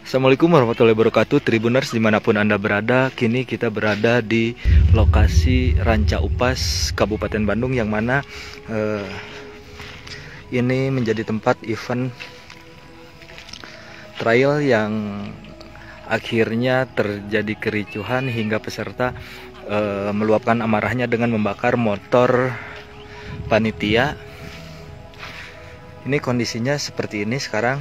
Assalamualaikum warahmatullahi wabarakatuh, Tribuners dimanapun Anda berada. Kini kita berada di lokasi Ranca Upas, Kabupaten Bandung, yang mana ini menjadi tempat event trail yang akhirnya terjadi kericuhan hingga peserta meluapkan amarahnya dengan membakar motor panitia. Ini kondisinya seperti ini sekarang.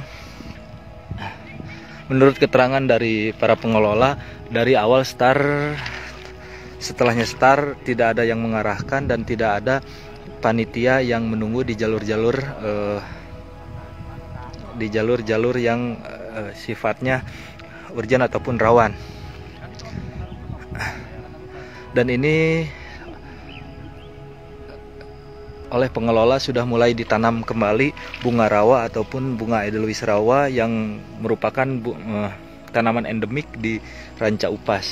Menurut keterangan dari para pengelola, dari awal setelahnya start tidak ada yang mengarahkan dan tidak ada panitia yang menunggu di jalur-jalur yang sifatnya urgent ataupun rawan. Dan ini oleh pengelola sudah mulai ditanam kembali bunga rawa ataupun bunga Edelweiss rawa yang merupakan tanaman endemik di Ranca Upas.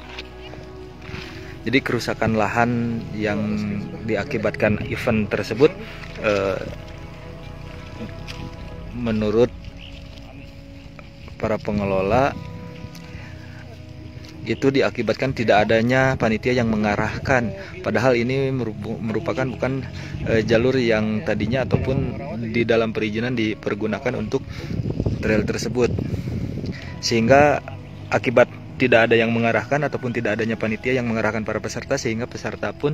Jadi kerusakan lahan yang diakibatkan event tersebut menurut para pengelola itu diakibatkan tidak adanya panitia yang mengarahkan, padahal ini merupakan bukan jalur yang tadinya ataupun di dalam perizinan dipergunakan untuk trail tersebut, sehingga akibat tidak ada yang mengarahkan ataupun tidak adanya panitia yang mengarahkan para peserta, sehingga peserta pun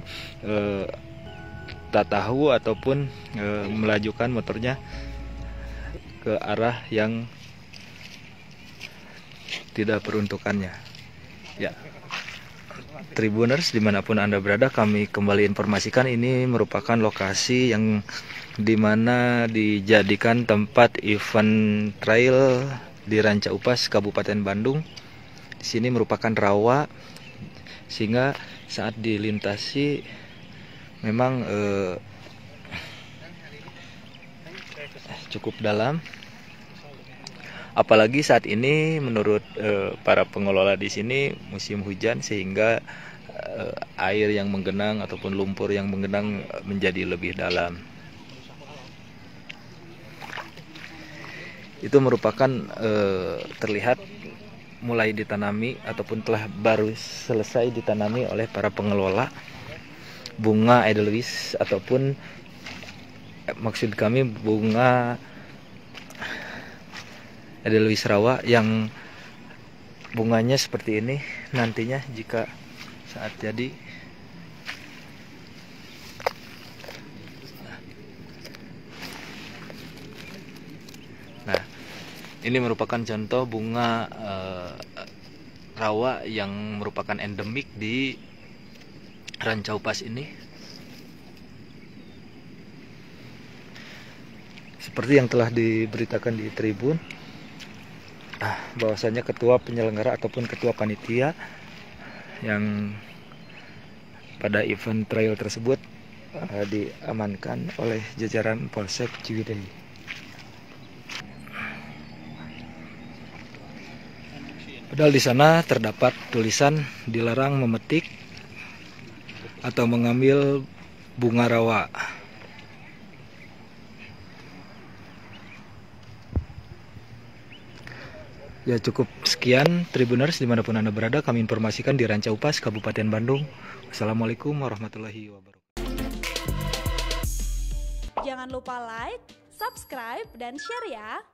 tak tahu ataupun melajukan motornya ke arah yang tidak peruntukannya. Ya, Tribuners dimanapun Anda berada, kami kembali informasikan ini merupakan lokasi yang dimana dijadikan tempat event trail di Ranca Upas, Kabupaten Bandung. Di sini merupakan rawa, sehingga saat dilintasi memang cukup dalam. Apalagi saat ini menurut para pengelola di sini musim hujan, sehingga air yang menggenang ataupun lumpur yang menggenang menjadi lebih dalam. Itu merupakan terlihat mulai ditanami ataupun telah baru selesai ditanami oleh para pengelola bunga Edelweiss ataupun maksud kami bunga Edelweiss rawa yang bunganya seperti ini. Nantinya jika saat jadi, nah ini merupakan contoh bunga rawa yang merupakan endemik di Ranca Upas ini. Seperti yang telah diberitakan di Tribun, bahwasanya ketua penyelenggara ataupun ketua panitia yang pada event trail tersebut diamankan oleh jajaran Polsek Ciwidey. Padahal di sana terdapat tulisan dilarang memetik atau mengambil bunga rawa. Ya, cukup sekian Tribuners dimanapun Anda berada, kami informasikan di Ranca Upas, Kabupaten Bandung. Wassalamualaikum warahmatullahi wabarakatuh. Jangan lupa like, subscribe, dan share ya.